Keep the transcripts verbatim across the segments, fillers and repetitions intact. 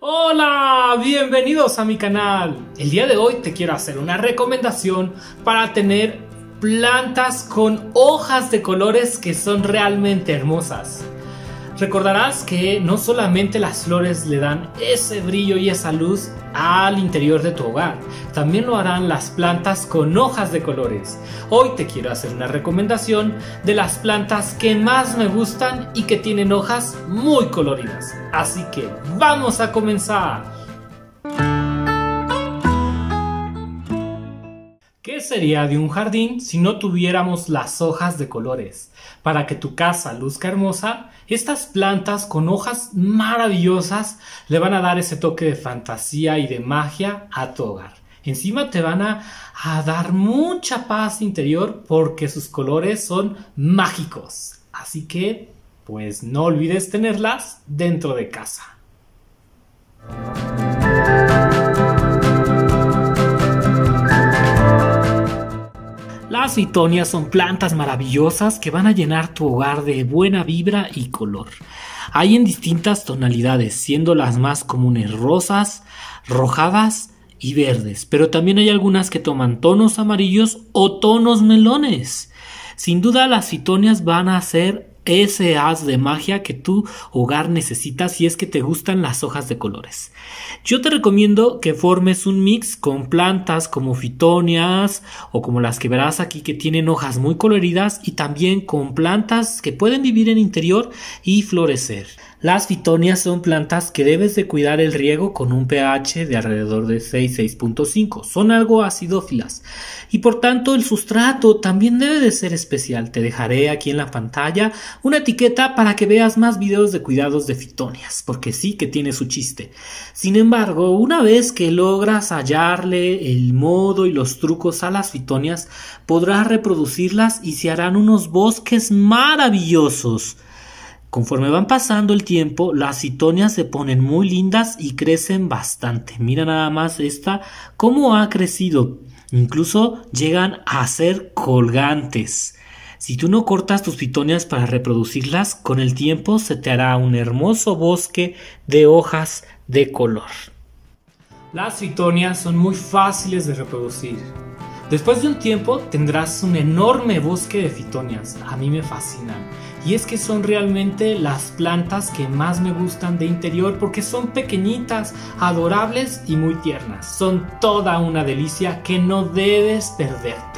Hola, bienvenidos a mi canal. El día de hoy te quiero hacer una recomendación para tener plantas con hojas de colores que son realmente hermosas. Recordarás que no solamente las flores le dan ese brillo y esa luz al interior de tu hogar, también lo harán las plantas con hojas de colores. Hoy te quiero hacer una recomendación de las plantas que más me gustan y que tienen hojas muy coloridas. Así que vamos a comenzar. ¿Qué sería de un jardín si no tuviéramos las hojas de colores? Para que tu casa luzca hermosa, estas plantas con hojas maravillosas le van a dar ese toque de fantasía y de magia a tu hogar. Encima te van a, a dar mucha paz interior porque sus colores son mágicos. Así que, pues no olvides tenerlas dentro de casa. Las fitonias son plantas maravillosas que van a llenar tu hogar de buena vibra y color. Hay en distintas tonalidades, siendo las más comunes rosas, rojadas y verdes, pero también hay algunas que toman tonos amarillos o tonos melones. Sin duda las fitonias van a ser ese haz de magia que tu hogar necesita si es que te gustan las hojas de colores. Yo te recomiendo que formes un mix con plantas como fitonias o como las que verás aquí que tienen hojas muy coloridas y también con plantas que pueden vivir en interior y florecer. Las fitonias son plantas que debes de cuidar el riego con un pH de alrededor de seis a seis punto cinco. Son algo acidófilas y por tanto el sustrato también debe de ser especial. Te dejaré aquí en la pantalla una etiqueta para que veas más videos de cuidados de fitonias, porque sí que tiene su chiste. Sin embargo, una vez que logras hallarle el modo y los trucos a las fitonias, podrás reproducirlas y se harán unos bosques maravillosos. Conforme van pasando el tiempo, las fitonias se ponen muy lindas y crecen bastante. Mira nada más esta cómo ha crecido. Incluso llegan a ser colgantes. Si tú no cortas tus fitonias para reproducirlas, con el tiempo se te hará un hermoso bosque de hojas de color. Las fitonias son muy fáciles de reproducir. Después de un tiempo tendrás un enorme bosque de fitonias. A mí me fascinan. Y es que son realmente las plantas que más me gustan de interior porque son pequeñitas, adorables y muy tiernas. Son toda una delicia que no debes perderte.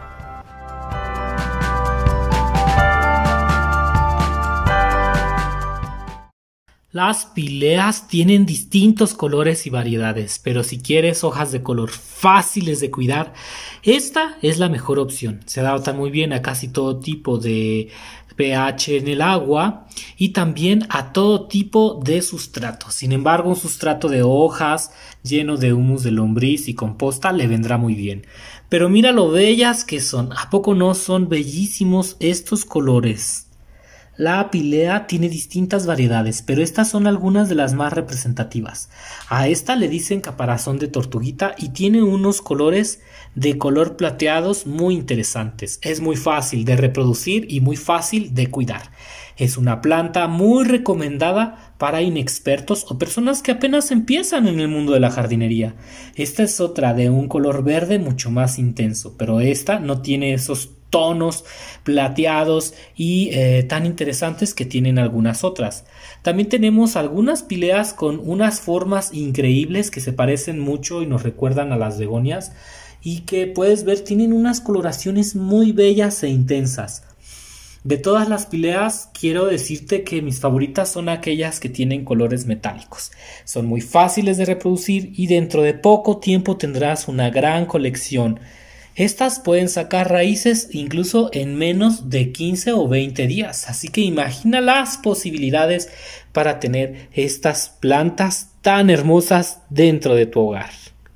Las pileas tienen distintos colores y variedades, pero si quieres hojas de color fáciles de cuidar, esta es la mejor opción. Se adapta muy bien a casi todo tipo de pH en el agua y también a todo tipo de sustrato. Sin embargo, un sustrato de hojas lleno de humus de lombriz y composta le vendrá muy bien. Pero mira lo bellas que son. ¿A poco no son bellísimos estos colores? La pilea tiene distintas variedades, pero estas son algunas de las más representativas. A esta le dicen caparazón de tortuguita y tiene unos colores de color plateados muy interesantes. Es muy fácil de reproducir y muy fácil de cuidar. Es una planta muy recomendada para inexpertos o personas que apenas empiezan en el mundo de la jardinería. Esta es otra de un color verde mucho más intenso, pero esta no tiene esos tonos plateados y eh, tan interesantes que tienen algunas otras. También tenemos algunas pileas con unas formas increíbles que se parecen mucho y nos recuerdan a las begonias y que puedes ver tienen unas coloraciones muy bellas e intensas. De todas las pileas quiero decirte que mis favoritas son aquellas que tienen colores metálicos. Son muy fáciles de reproducir y dentro de poco tiempo tendrás una gran colección. Estas pueden sacar raíces incluso en menos de quince o veinte días, así que imagina las posibilidades para tener estas plantas tan hermosas dentro de tu hogar.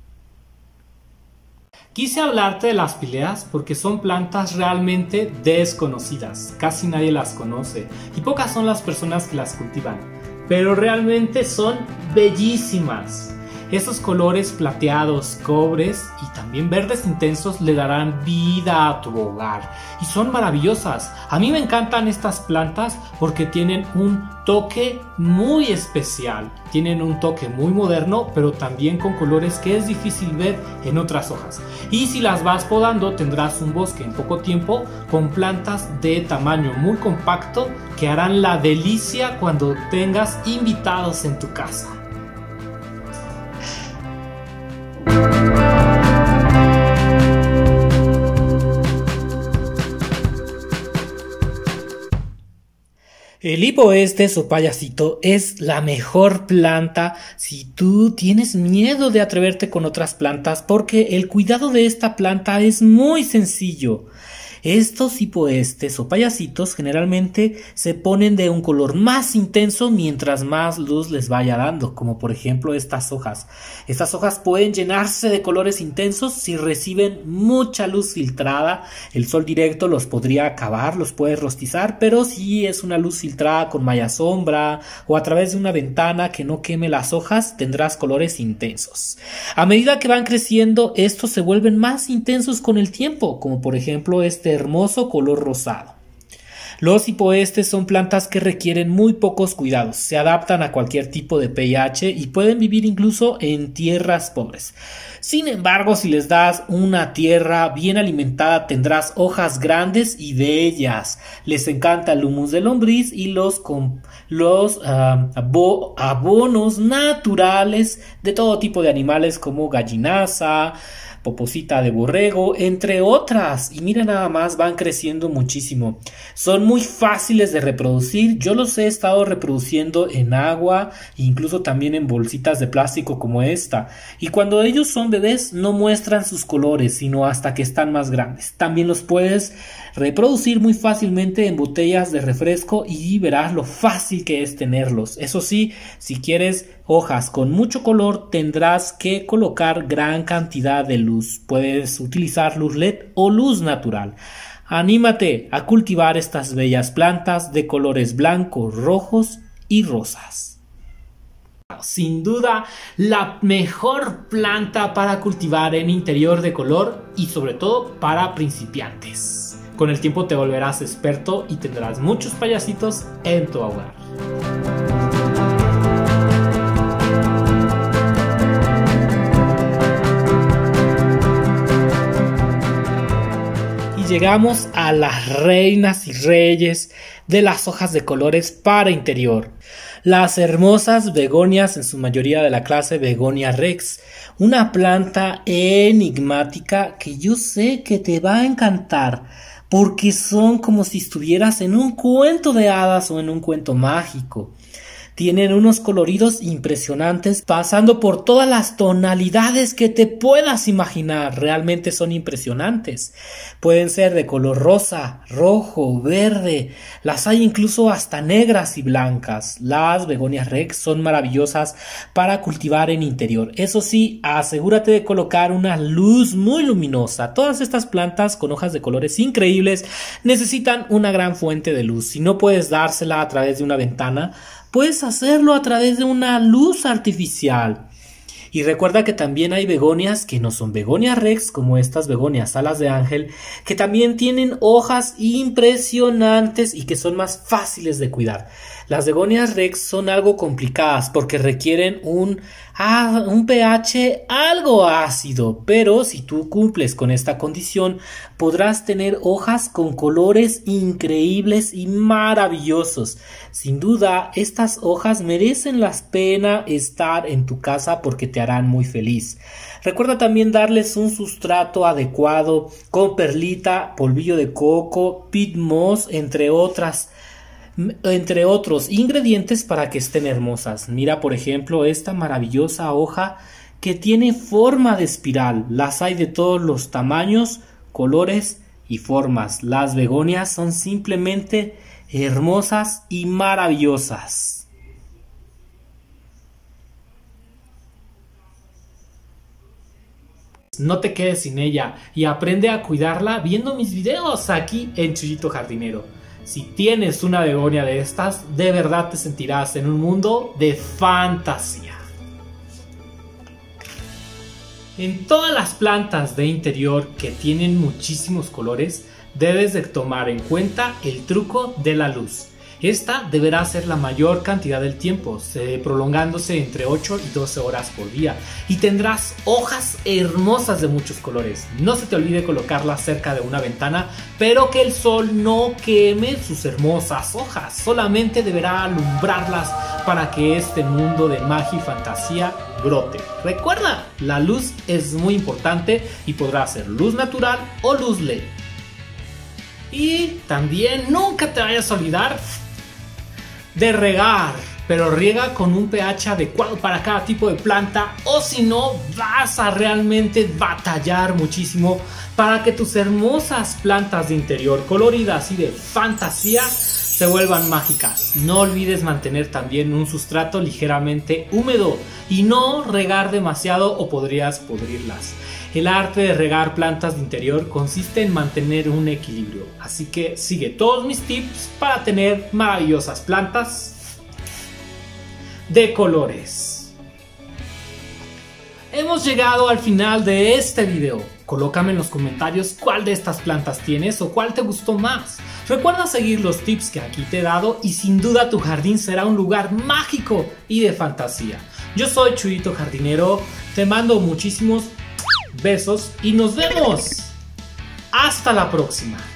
Quise hablarte de las pileas porque son plantas realmente desconocidas, casi nadie las conoce y pocas son las personas que las cultivan, pero realmente son bellísimas. Esos colores plateados, cobres y también verdes intensos le darán vida a tu hogar y son maravillosas. A mí me encantan estas plantas porque tienen un toque muy especial, tienen un toque muy moderno, pero también con colores que es difícil ver en otras hojas. Y si las vas podando tendrás un bosque en poco tiempo con plantas de tamaño muy compacto que harán la delicia cuando tengas invitados en tu casa. El hipoestes o payasito es la mejor planta si tú tienes miedo de atreverte con otras plantas, porque el cuidado de esta planta es muy sencillo. Estos hipoestes o payasitos generalmente se ponen de un color más intenso mientras más luz les vaya dando, como por ejemplo estas hojas. Estas hojas pueden llenarse de colores intensos si reciben mucha luz filtrada. El sol directo los podría acabar, los puede rostizar, pero si es una luz filtrada con malla sombra o a través de una ventana que no queme las hojas, tendrás colores intensos. A medida que van creciendo, estos se vuelven más intensos con el tiempo, como por ejemplo este hermoso color rosado. Los hipoestes son plantas que requieren muy pocos cuidados, se adaptan a cualquier tipo de pH y pueden vivir incluso en tierras pobres. Sin embargo, si les das una tierra bien alimentada, tendrás hojas grandes y bellas. Les encanta el humus de lombriz y los, los uh, abo abonos naturales de todo tipo de animales como gallinaza, poposita de borrego, entre otras. Y mira nada más, van creciendo muchísimo. Son muy fáciles de reproducir. Yo los he estado reproduciendo en agua, incluso también en bolsitas de plástico como esta. Y cuando ellos son bebés no muestran sus colores, sino hasta que están más grandes. También los puedes reproducir muy fácilmente en botellas de refresco y verás lo fácil que es tenerlos. Eso sí, si quieres hojas con mucho color, tendrás que colocar gran cantidad de luz. Puedes utilizar luz L E D o luz natural. Anímate a cultivar estas bellas plantas de colores blancos, rojos y rosas. Sin duda, la mejor planta para cultivar en interior de color y sobre todo para principiantes. Con el tiempo te volverás experto y tendrás muchos payasitos en tu hogar. Llegamos a las reinas y reyes de las hojas de colores para interior. Las hermosas begonias, en su mayoría de la clase Begonia rex, una planta enigmática que yo sé que te va a encantar, porque son como si estuvieras en un cuento de hadas o en un cuento mágico. Tienen unos coloridos impresionantes, pasando por todas las tonalidades que te puedas imaginar. Realmente son impresionantes. Pueden ser de color rosa, rojo, verde. Las hay incluso hasta negras y blancas. Las begonias rex son maravillosas para cultivar en interior. Eso sí, asegúrate de colocar una luz muy luminosa. Todas estas plantas con hojas de colores increíbles necesitan una gran fuente de luz. Si no puedes dársela a través de una ventana, puedes hacerlo a través de una luz artificial. Y recuerda que también hay begonias que no son begonias rex, como estas begonias alas de ángel, que también tienen hojas impresionantes y que son más fáciles de cuidar. Las begonias rex son algo complicadas porque requieren un, ah, un pH algo ácido, pero si tú cumples con esta condición podrás tener hojas con colores increíbles y maravillosos. Sin duda, estas hojas merecen la pena estar en tu casa porque te harán muy feliz. Recuerda también darles un sustrato adecuado con perlita, polvillo de coco, peat moss, entre otras entre otros ingredientes para que estén hermosas. Mira por ejemplo esta maravillosa hoja que tiene forma de espiral. Las hay de todos los tamaños, colores y formas. Las begonias son simplemente hermosas y maravillosas. No te quedes sin ella y aprende a cuidarla viendo mis videos aquí en Chuyito Jardinero. Si tienes una begonia de estas, de verdad te sentirás en un mundo de fantasía. En todas las plantas de interior que tienen muchísimos colores, debes de tomar en cuenta el truco de la luz. Esta deberá ser la mayor cantidad del tiempo, prolongándose entre ocho y doce horas por día, y tendrás hojas hermosas de muchos colores. No se te olvide colocarlas cerca de una ventana, pero que el sol no queme sus hermosas hojas, solamente deberá alumbrarlas para que este mundo de magia y fantasía brote. Recuerda, la luz es muy importante y podrá ser luz natural o luz L E D. Y también nunca te vayas a olvidar de regar, pero riega con un pH adecuado para cada tipo de planta, o si no vas a realmente batallar muchísimo para que tus hermosas plantas de interior coloridas y de fantasía se vuelvan mágicas. No olvides mantener también un sustrato ligeramente húmedo y no regar demasiado o podrías pudrirlas. El arte de regar plantas de interior consiste en mantener un equilibrio, así que sigue todos mis tips para tener maravillosas plantas de colores. Hemos llegado al final de este video. Colócame en los comentarios cuál de estas plantas tienes o cuál te gustó más. Recuerda seguir los tips que aquí te he dado y sin duda tu jardín será un lugar mágico y de fantasía. Yo soy Chuyito Jardinero, te mando muchísimos besos y nos vemos. Hasta la próxima.